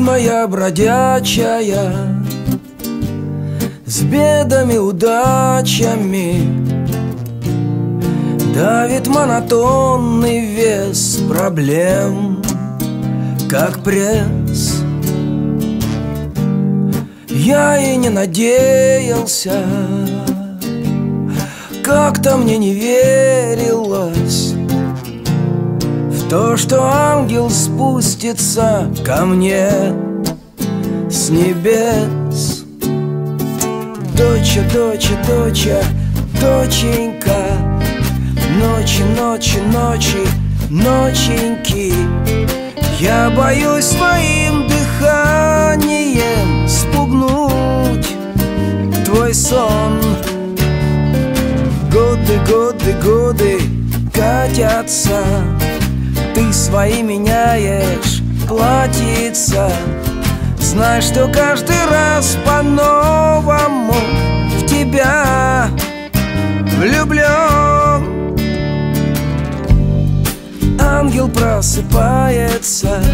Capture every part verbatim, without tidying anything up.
Жизнь моя бродячая, с бедами, удачами, давит монотонный вес проблем, как пресс. Я и не надеялся, как-то мне не верилось в то, что ангел спустится ко мне с небес. Доча, доча, доча, доченька, ночи, ночи, ночи, ноченьки, я боюсь своим дыханием спугнуть твой сон. Годы, годы, годы катятся, ты свои меняешь платьица. Знай, что каждый раз по-новому в тебя влюблен. Ангел просыпается,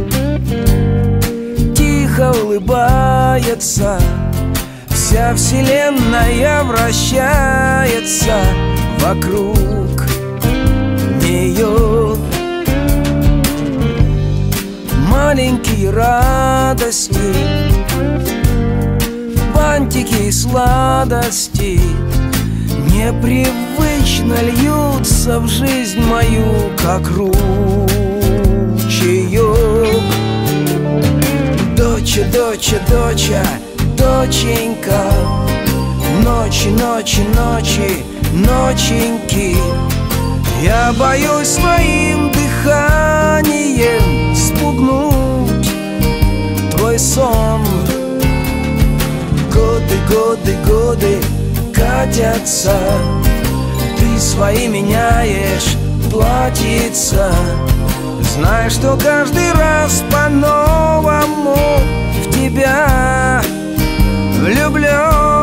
тихо улыбается, вся вселенная вращается вокруг нее. Маленькие радости, бантики и сладости непривычно льются в жизнь мою, как ручеек. Доча, доча, доча, доченька, ночи, ночи, ночи, ноченьки, я боюсь своим дыханием спугнуть твой сон. Годы, годы, годы катятся, ты свои меняешь платьица. Знай, что каждый раз по-новому в тебя влюблен.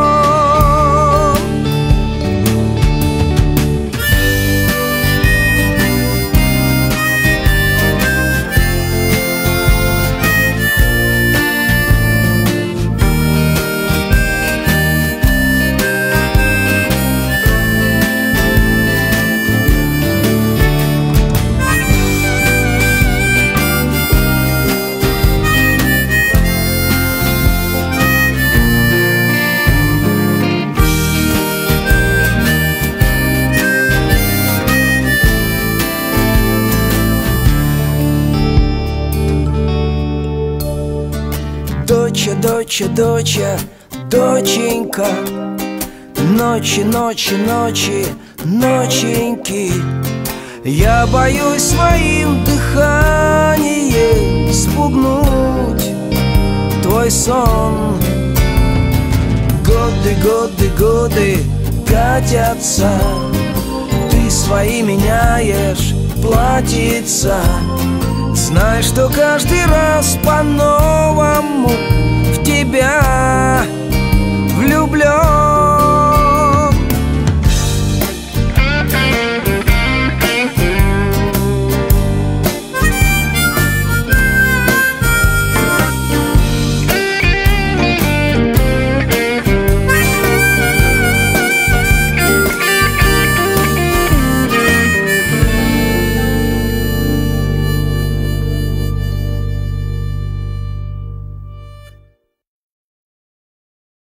Доча, доча, доча, доченька, ночи, ночи, ночи, ноченьки, я боюсь своим дыханием спугнуть твой сон. Годы, годы, годы катятся, ты свои меняешь платьица. Знай, что каждый раз по-новому в тебя влюблен.